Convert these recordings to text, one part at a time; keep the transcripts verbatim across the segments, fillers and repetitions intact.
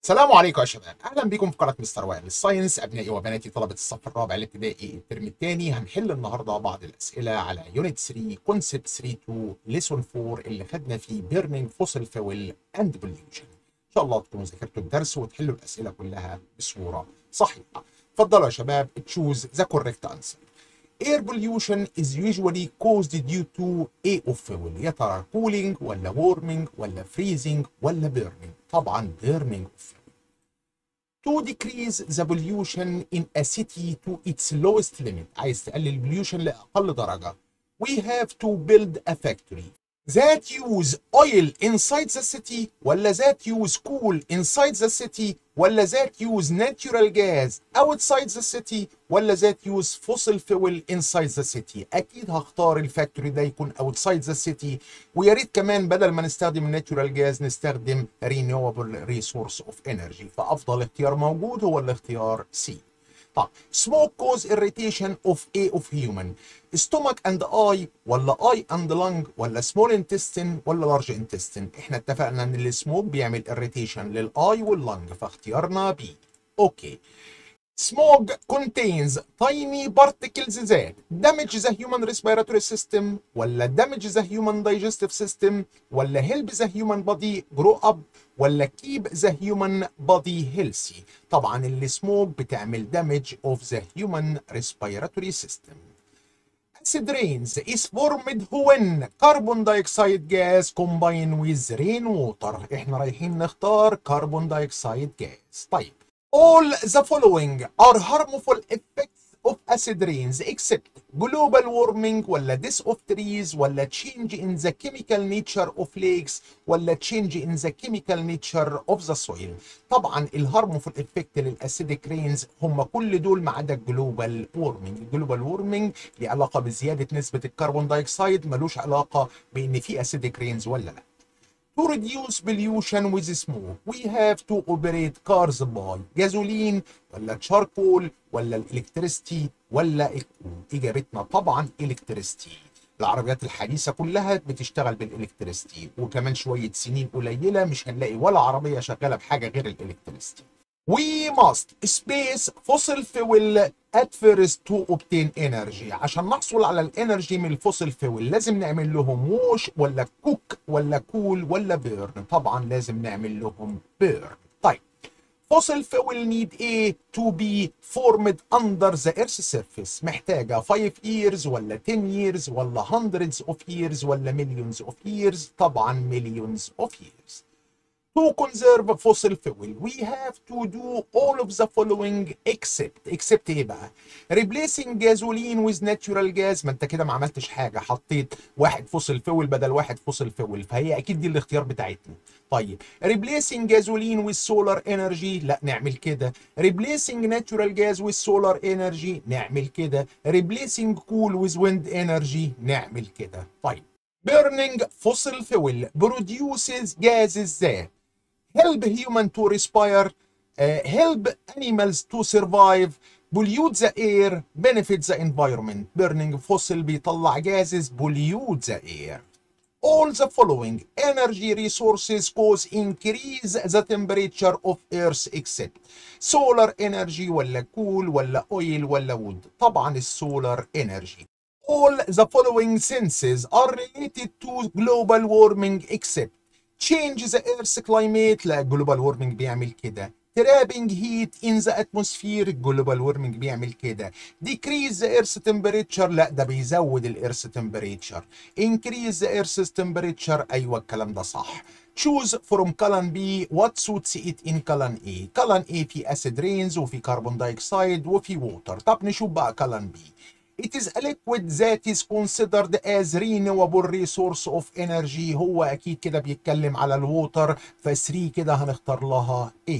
السلام عليكم يا شباب، اهلا بكم في قناه مستر وائل الساينس. ابنائي وبناتي طلبه الصف الرابع الابتدائي الترم الثاني هنحل النهارده بعض الاسئله على يونت ثلاثة كونسبت ثلاثة اتنين ليسون أربعة اللي خدنا فيه بيرنينج فوسيل فويل اند بوليوشن. ان شاء الله تكونوا ذاكرتوا الدرس وتحلوا الاسئله كلها بصوره صحيحه. اتفضلوا يا شباب، تشوز ذا كوريكت انسر. Air pollution is usually caused due to A of fuel. يا ترى cooling ولا warming ولا freezing ولا burning؟ طبعا burning of fuel. To decrease the pollution in a city to its lowest limit. عايز تقلل البوليوشن لأقل درجة. We have to build a factory that use oil inside the city ولا that use coal inside the city ولا that use natural gas outside the city ولا that use fossil fuel inside the city. اكيد هختار الفاكتوري ده يكون outside the city، ويا ريت كمان بدل ما نستخدم natural gas نستخدم renewable resource of energy. فافضل اختيار موجود هو الاختيار سي. طب smoke cause irritation of A of human. stomach and eye ولا eye and lung ولا small intestine ولا large intestine؟ احنا اتفقنا ان السموك بيعمل irritation للاي واللنج، فاختيارنا بي. اوكي. Smoke contains tiny particles that damage the human respiratory system ولا damage the human digestive system ولا help the human body grow up ولا keep the human body healthy. طبعا السموك بتعمل damage of the human respiratory system. Acid rains is formed when carbon dioxide gas combine with rainwater. احنا رايحين نختار carbon dioxide gas. طيب all the following are harmful effects of acid rains except global warming ولا death of trees ولا change in the chemical nature of lakes ولا change in the chemical nature of the soil. طبعا الهارمفul effect للاسيديك رينز هم كل دول ما عدا الجلوبال وورمنج. الجلوبال وورمنج ليه علاقه بزياده نسبه الكربون دايوكسيد، ملوش علاقه بان في اسيديك رينز ولا لا. To reduce pollution with smoke we have to operate cars by gasoline ولا charcoal ولا الالكتريستي ولا الكول؟ اجابتنا طبعا الكتريستي. العربيات الحديثه كلها بتشتغل بالالكتريستي، وكمان شويه سنين قليله مش هنلاقي ولا عربيه شغاله بحاجه غير الالكتريستي. We must space fossil fuel at first to obtain energy. عشان نحصل على الانرجي من الفوسيل فيول لازم نعمل لهم ووش ولا كوك ولا كول ولا بيرن؟ طبعا لازم نعمل لهم بيرن. طيب fossil fuel need A to be formed under the earth's surface. محتاجة خمسة years ولا عشرة years ولا hundreds of years ولا millions of years؟ طبعا millions of years. To conserve fossil fuel we have to do all of the following except except ايه بقى؟ replacing gasoline with natural gas. ما انت كده ما عملتش حاجه، حطيت واحد فوسيل فيول بدل واحد فوسيل فيول، فهي اكيد دي الاختيار بتاعتنا. طيب replacing gasoline with solar energy، لا نعمل كده. replacing natural gas with solar energy، نعمل كده. replacing coal with wind energy، نعمل كده. طيب burning fossil fuel produces gases that help human to respire, uh, help animals to survive, pollute the air, benefit the environment. Burning fossil بيطلع gases pollute the air. All the following energy resources cause increase the temperature of Earth except solar energy ولا cool ولا oil ولا wood؟ طبعا السولار energy. All the following senses are related to global warming except change the earth's climate. لا الجلوبال وورمنج بيعمل كده. trapping heat in the atmosphere، الجلوبال وورمنج بيعمل كده. decrease the earth's temperature، لا ده بيزود الارث temperature. increase the earth's temperature، ايوه الكلام ده صح. choose from column B what suits it in column A. column A في acid rains وفي carbon dioxide وفي water. طب نشوف بقى column B. It is a liquid that is considered as renewable resource of energy. هو أكيد كده بيتكلم على الووتر، فثلاثة كده هنختار لها A.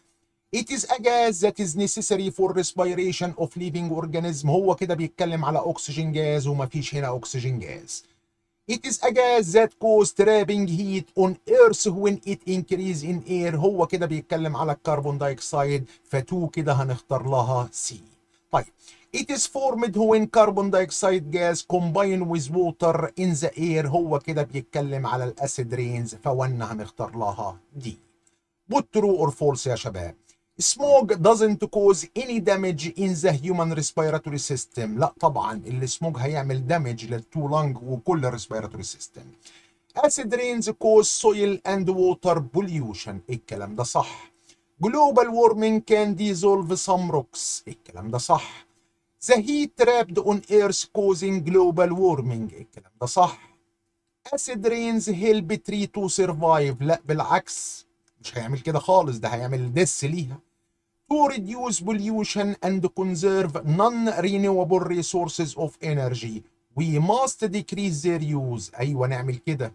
It is a gas that is necessary for respiration of living organism. هو كده بيتكلم على أكسجين جاز ومفيش هنا أكسجين جاز. It is a gas that causes trapping heat on earth when it increases in air. هو كده بيتكلم على الكربون دايوكسيد، فتو كده هنختار لها C. طيب It is formed when carbon dioxide gas combine with water in the air. هو كده بيتكلم على الاسيد رينز، فون هنختار لها دي. Put true or false يا شباب. Smoke doesn't cause any damage in the human respiratory system. لا طبعا السموج هيعمل damage للتو لانج وكل respiratory system. Acid rains cause soil and water pollution. الكلام ده صح. Global warming can dissolve some rocks. الكلام ده صح. The heat trapped on earth causing global warming. الكلام ده صح. Acid rains help tree to survive. لا بالعكس مش هيعمل كده خالص، ده هيعمل دس ليها. To reduce pollution and conserve non-renewable resources of energy we must decrease their use. أيوة نعمل كده.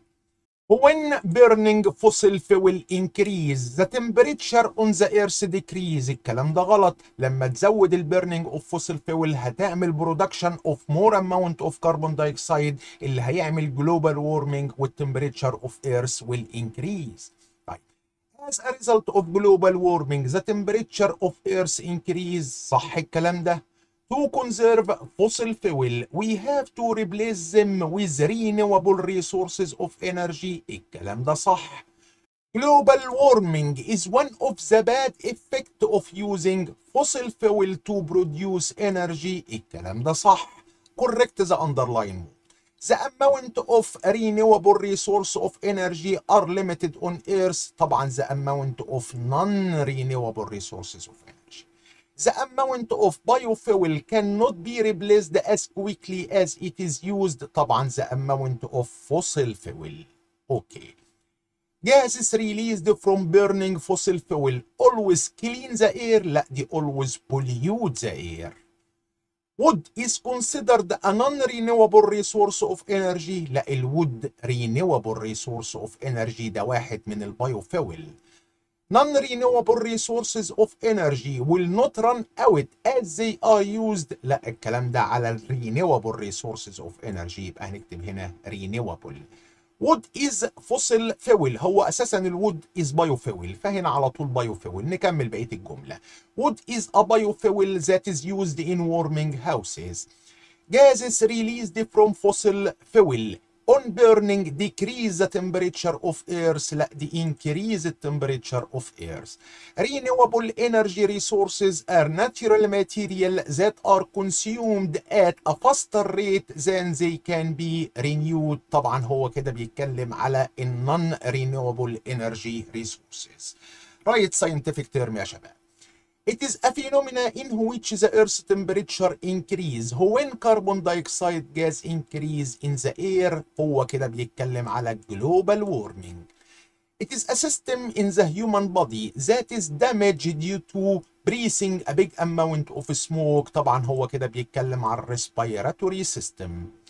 When burning fossil fuel increase the temperature on the earth decrease. الكلام ده غلط. لما تزود ال burning of fossil fuel هتعمل production of more amount of carbon dioxide اللي هيعمل global warming وال temperature of earth will increase. طيب. As a result of global warming the temperature of earth increase. صح الكلام ده. To conserve fossil fuel we have to replace them with renewable resources of energy. الكلام ده صح. Global warming is one of the bad effects of using fossil fuel to produce energy. الكلام ده صح. Correct the underline. The amount of renewable resource of energy are limited on Earth. طبعا the amount of non-renewable resources of energy. The amount of biofuel cannot be replaced as quickly as it is used. طبعا the amount of fossil fuel. Okay. Gases released from burning fossil fuel always clean the air. لا دي always pollute the air. Wood is considered a non-renewable resource of energy. لا الwood renewable resource of energy، ده واحد من البايوفويل. Non-renewable resources of energy will not run out as they are used. لا الكلام ده على ال renewable resources of energy، يبقى هنكتب هنا renewable. Wood is fossil fuel. هو اساسا الwood is biofuel، فهنا على طول biofuel. نكمل بقيه الجمله. Wood is a biofuel that is used in warming houses. Gases released from fossil fuel on burning decrease the temperature of earth. لا دي increase the temperature of earth. Renewable energy resources are natural material that are consumed at a faster rate than they can be renewed. طبعا هو كده بيتكلم على non renewable energy resources. Right scientific term يا شباب. It is a phenomenon in which the Earth's temperature increase when carbon dioxide gas increase in the air. هو كده بيتكلم على global warming. It is a system in the human body that is damaged due to breathing a big amount of smoke. طبعا هو كده بيتكلم على respiratory system.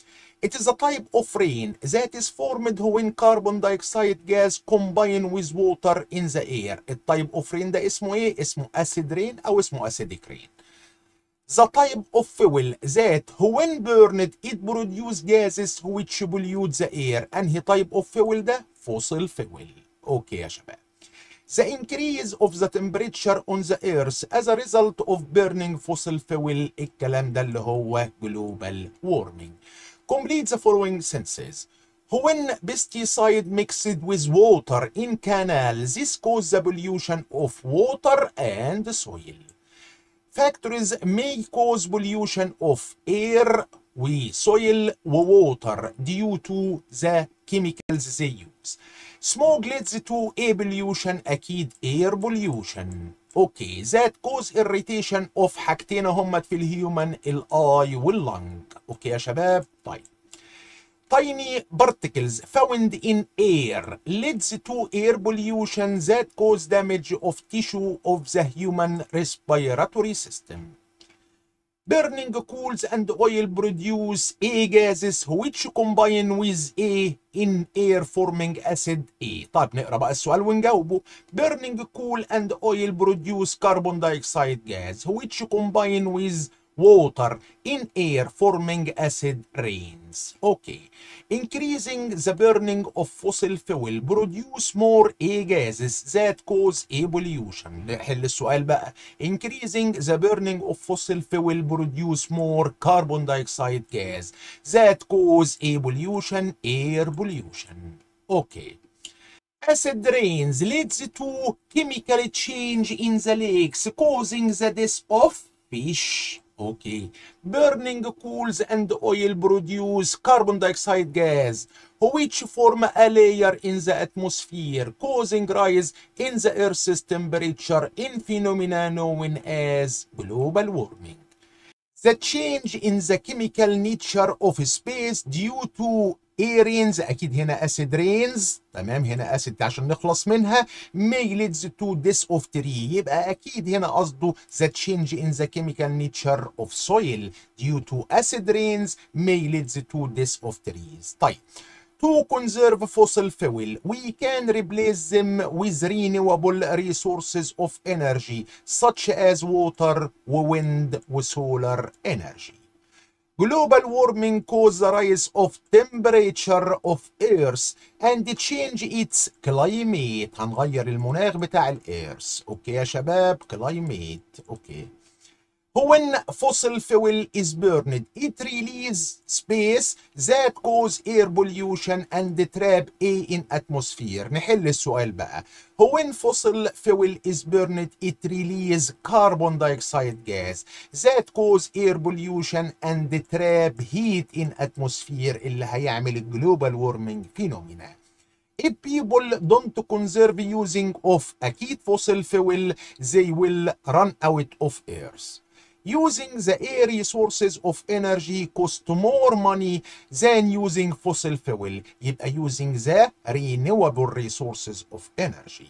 It is a type of rain that is formed when carbon dioxide gas combine with water in the air. التايب of rain ده اسمه ايه؟ اسمه acid rain او اسمه acidic rain. The type of fuel that when burned it produce gases which pollute the air. انهي type of fuel ده؟ fossil fuel. اوكي يا شباب. The increase of the temperature on the earth as a result of burning fossil fuel. الكلام ده اللي هو global warming. Complete the following sentences. When pesticide mixed with water in canal, this causes the pollution of water and soil. Factories may cause pollution of air, soil, water due to the chemicals they use. Smoke leads to air pollution. أكيد air pollution. اوكي that cause irritation of حاجتين همت في الهيومن، الاي واللنج. اوكي يا شباب. طيب tiny particles found in air leads to air pollution that cause damage of tissue of the human respiratory system. Burning coals and oil produce A gases which combine with A in air forming acid A. طيب نقرا بقى السؤال ونجاوبه. Burning coal and oil produce carbon dioxide gas which combine with water in air forming acid rains. Okay. Increasing the burning of fossil fuel produce more A gases that cause air pollution. نحل السؤال بقى. Increasing the burning of fossil fuel produce more carbon dioxide gas that cause air pollution. Air pollution. Okay. Acid rains leads to chemical change in the lakes, causing the death of fish. Okay. Burning coals and oil produce carbon dioxide gas, which form a layer in the atmosphere, causing rise in the Earth's temperature in phenomena known as global warming. The change in the chemical nature of space due to air rains، اكيد هنا acid rains، تمام، هنا acid عشان نخلص منها، may leads to death of tree، يبقى اكيد هنا قصده the change in the chemical nature of soil due to acid rains may leads to death of trees. طيب، to conserve fossil fuel, we can replace them with renewable resources of energy such as water, wind, solar energy. Global warming causes the rise of temperature of Earth and change its climate. هنغير المناخ بتاع الإيرث. اوكي يا شباب، climate. اوكي. When fossil fuel is burned, it releases space that cause air pollution and trap air in atmosphere. نحل السؤال بقى. When fossil fuel is burned, it releases carbon dioxide gas that cause air pollution and trap heat in atmosphere اللي هيعمل global warming phenomena. If people don't conserve using of أكيد fossil fuel, they will run out of Earth. Using the air resources of energy cost more money than using fossil fuel. يبقى using the renewable resources of energy.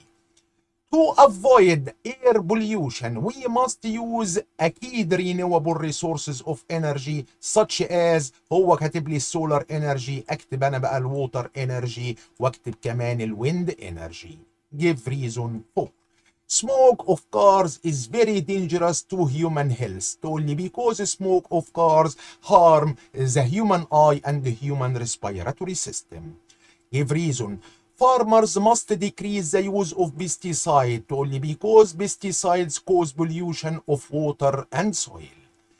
To avoid air pollution, we must use أكيد renewable resources of energy such as، هو كاتب لي solar energy، اكتب أنا بقى الwater energy واكتب كمان الwind energy. Give reason for. Smoke of cars is very dangerous to human health. تقول لي because smoke of cars harm the human eye and the human respiratory system. Give reason. Farmers must decrease the use of pesticide. تقول لي because pesticides cause pollution of water and soil.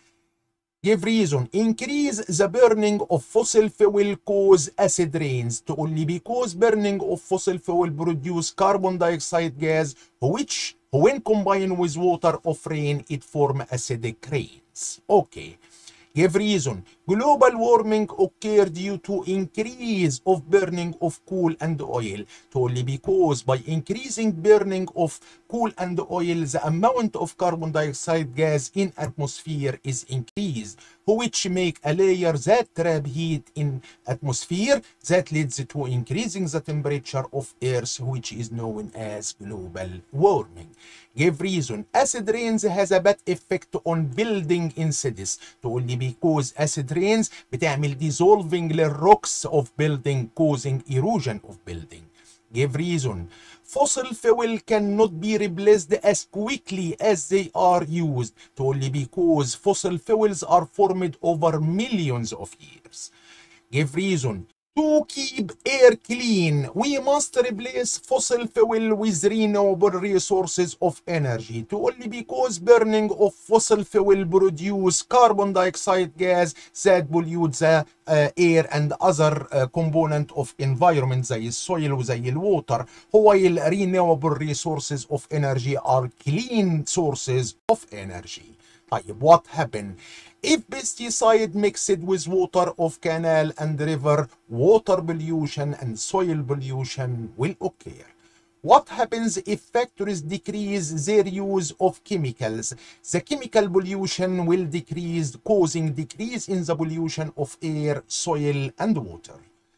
Give reason. Increase the burning of fossil fuel cause acid rains. تقول لي because burning of fossil fuel produce carbon dioxide gas which when combined with water of rain it form acidic rains. Okay. Give reason. Global warming occur due to increase of burning of coal and oil. تقول لي because by increasing burning of coal and oil the amount of carbon dioxide gas in atmosphere is increased, which make a layer that trap heat in atmosphere that leads to increasing the temperature of Earth, which is known as global warming. Give reason. Acid rains has a bad effect on building in cities. تقول لي because acid rains بتعمل dissolving للrocks of building causing erosion of building. Give reason. Fossil fuel cannot be replaced as quickly as they are used. تقول لي because fossil fuels are formed over millions of years. Give reason. To keep air clean, we must replace fossil fuel with renewable resources of energy. تقول لي because burning of fossil fuel produce carbon dioxide gas that pollute the uh, air and other uh, component of environment زي الsoil وزي الwater. while renewable resources of energy are clean sources of energy. طيب what happened if pesticide mixed with water of canal and river? Water pollution and soil pollution will occur. What happens if factories decrease their use of chemicals? The chemical pollution will decrease, causing decrease in the pollution of air, soil and water.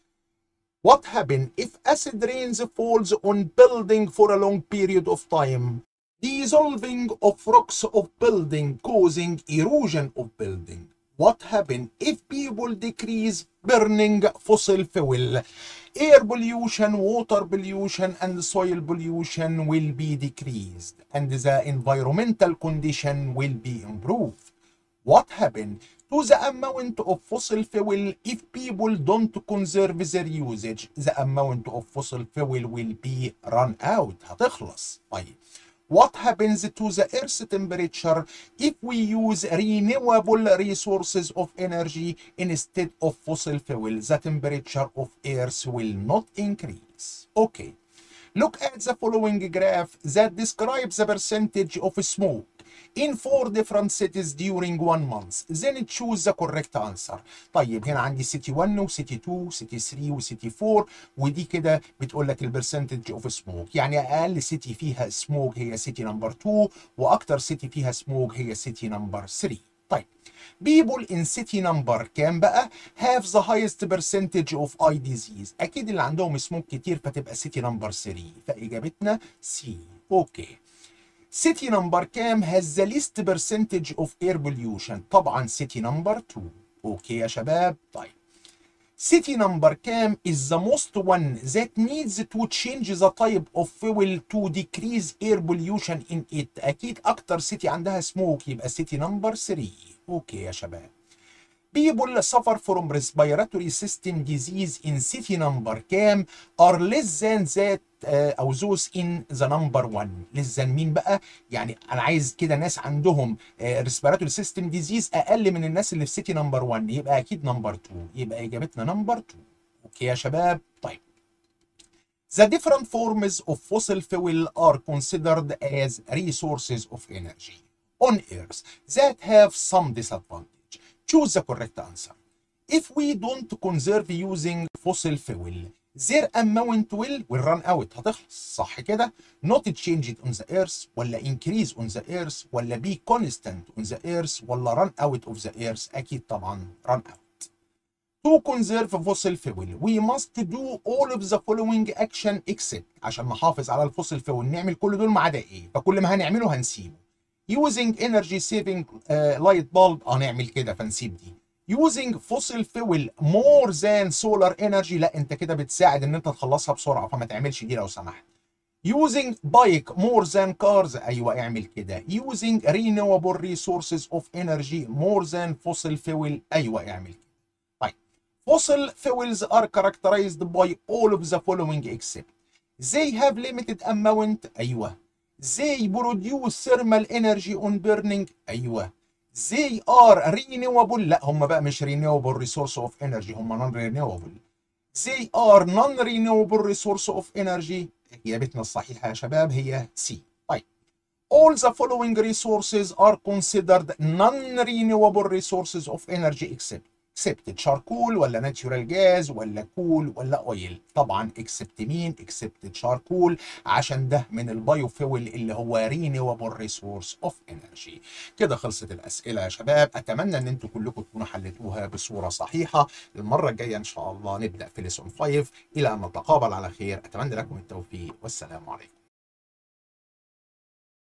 What happens if acid rains falls on building for a long period of time? Dissolving of rocks of building causing erosion of building. What happens if people decrease burning fossil fuel? Air pollution, water pollution and soil pollution will be decreased and the environmental condition will be improved. What happens to the amount of fossil fuel if people don't conserve their usage? The amount of fossil fuel will be run out. هتخلص. طيب. What happens to the Earth's temperature if we use renewable resources of energy instead of fossil fuel? The temperature of Earth will not increase. Okay. Look at the following graph that describes the percentage of smoke in four different cities during one month. Then choose the correct answer. طيب هنا عندي سيتي واحد وسيتي اتنين وسيتي تلاتة وسيتي اربعة، ودي كده بتقول لك البرسنتج اوف سموك، يعني اقل سيتي فيها سموك هي سيتي نمبر اتنين، واكتر سيتي فيها سموك هي سيتي نمبر تلاتة. طيب people in city number كام بقى have the highest percentage of eye disease؟ اكيد اللي عندهم سموك كتير فتبقى سيتي نمبر تلاتة، فاجابتنا سي. اوكي. city number كام has the least percentage of air pollution؟ طبعا city number اتنين. اوكي يا شباب. طيب city number كام is the most one that needs to change the type of fuel to decrease air pollution in it؟ اكيد اكتر سيتي عندها سموك يبقى city number تلاتة. اوكي يا شباب. people suffer from respiratory system disease in city number كام are less than that uh, او those in the number one. less than مين بقى؟ يعني انا عايز كده ناس عندهم uh, respiratory system disease اقل من الناس اللي في city number one، يبقى اكيد number two، يبقى اجابتنا number two. اوكي يا شباب. طيب the different forms of fossil fuel are considered as resources of energy on earth that have some disadvantage. Choose the correct answer. If we don't conserve using fossil fuel, their amount will will run out، هتخلص صح كده؟ not change it on the earth ولا increase on the earth ولا be constant on the earth ولا run out of the earth؟ أكيد طبعا run out. To conserve fossil fuel we must do all of the following action except، عشان نحافظ على الفوسيل فيول نعمل كل دول ما عدا ايه؟ فكل ما هنعمله هنسيبه. using energy saving uh, light bulb هنعمل كده فنسيب دي. using fossil fuel more than solar energy لا انت كده بتساعد ان انت تخلصها بسرعه فما تعملش دي لو سمحت. using bike more than cars ايوه اعمل كده. using renewable resources of energy more than fossil fuel ايوه اعمل كده. طيب fossil fuels are characterized by all of the following except they have limited amount ايوه. they produce thermal energy on burning ايوه. they are renewable لا هم بقى مش renewable resource of energy، هم non renewable. they are non renewable resource of energy. اجابتنا الصحيحه يا شباب هي سي. طيب all the following resources are considered non renewable resources of energy except except charcoal ولا natural gas ولا coal ولا oil؟ طبعا except مين؟ except charcoal عشان ده من البايو فيول اللي هو renewable resource of energy. كده خلصت الأسئلة يا شباب، أتمنى إن أنتوا كلكم تكونوا حلتوها بصورة صحيحة. المرة الجاية إن شاء الله نبدأ في lesson خمسة. إلى أن نتقابل على خير، أتمنى لكم التوفيق والسلام عليكم.